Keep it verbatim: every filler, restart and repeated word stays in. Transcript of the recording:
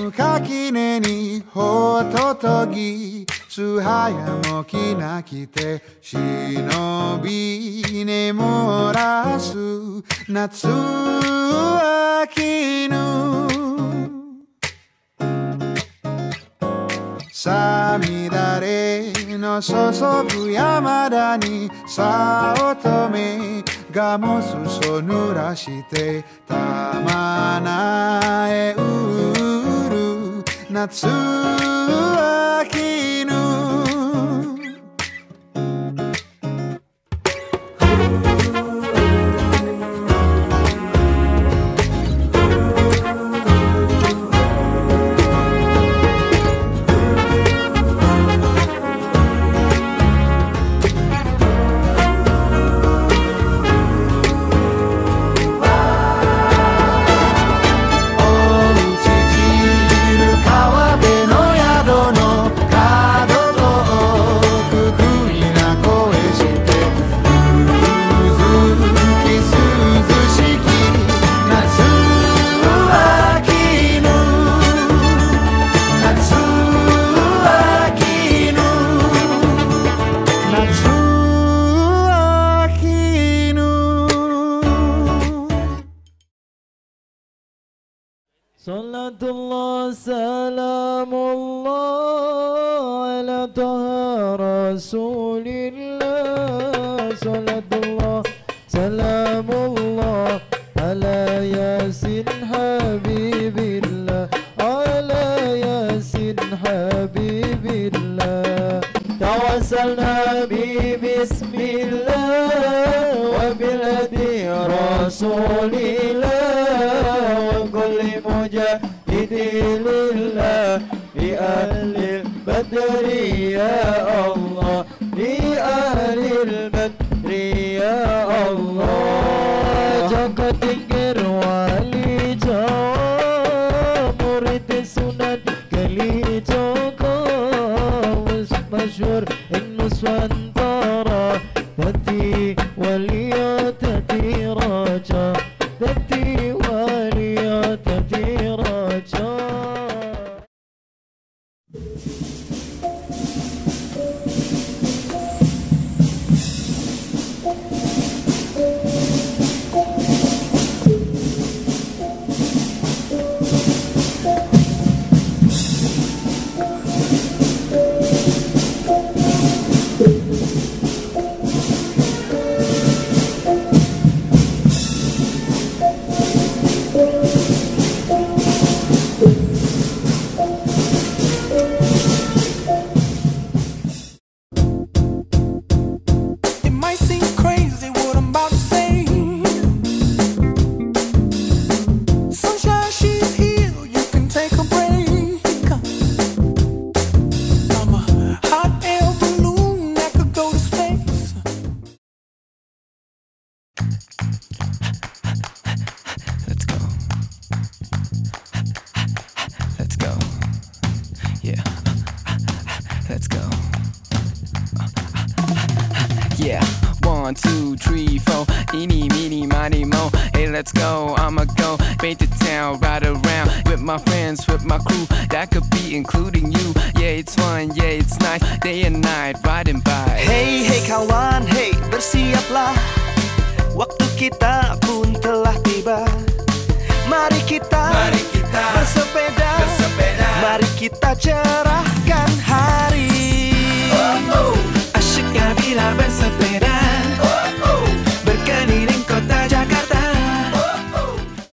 垣根にほっととぎ素早もきなきて忍び眠らす夏秋のさみだれの注ぐ山田にさ乙女がもすそ濡らしてたまなえうる夏秋の Salatullah salamullah ala taha rasulillah. Salatullah salamullah ala yasin habibillah. Ala yasin habibillah. Tawassalna bi bismillah wa bil hadi rasulillah. كل مجاهد لله لأهل البدر يا الله لأهل البدر يا الله jaga tingkir wali jawa murid sunat kali jaga masyhur in nuswantara tati waliya tati raja tati waliya tati raja. Yeah, one, two, three, four, eeny, meeny, miny, mo. Hey, let's go, I'ma go, paint the town, ride around with my friends, with my crew. That could be including you. Yeah, it's fun, yeah, it's nice, day and night, riding by. Hey, hey kawan, hey, bersiaplah. Waktu kita pun telah tiba. Mari kita, Mari kita bersepeda, bersepeda. Mari kita cerahkan hari